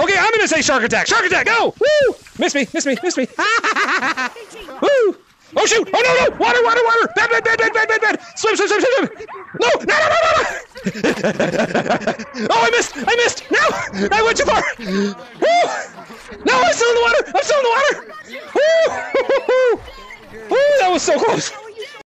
Okay, I'm gonna say shark attack. Shark attack, go! Woo! Miss me, miss me, miss me. Woo! Oh shoot! Oh no, no! Water, water, water! Bad, bad, bad, bad, bad, bad, bad! Swim, swim, swim, swim, swim! No, no, no, no, no, no! Oh, I missed! I missed! No! I went too far! Woo! No, I'm still in the water! I'm still in the water! Woo! Woo! That was so close!